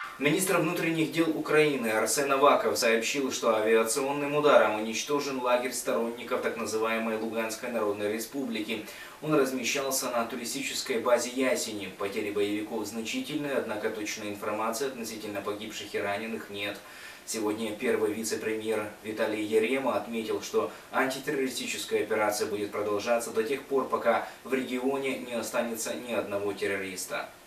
Министр внутренних дел Украины Арсен Аваков сообщил, что авиационным ударом уничтожен лагерь сторонников так называемой Луганской Народной Республики. Он размещался на туристической базе Ясени. Потери боевиков значительные, однако точной информации относительно погибших и раненых нет. Сегодня первый вице-премьер Виталий Ярема отметил, что антитеррористическая операция будет продолжаться до тех пор, пока в регионе не останется ни одного террориста.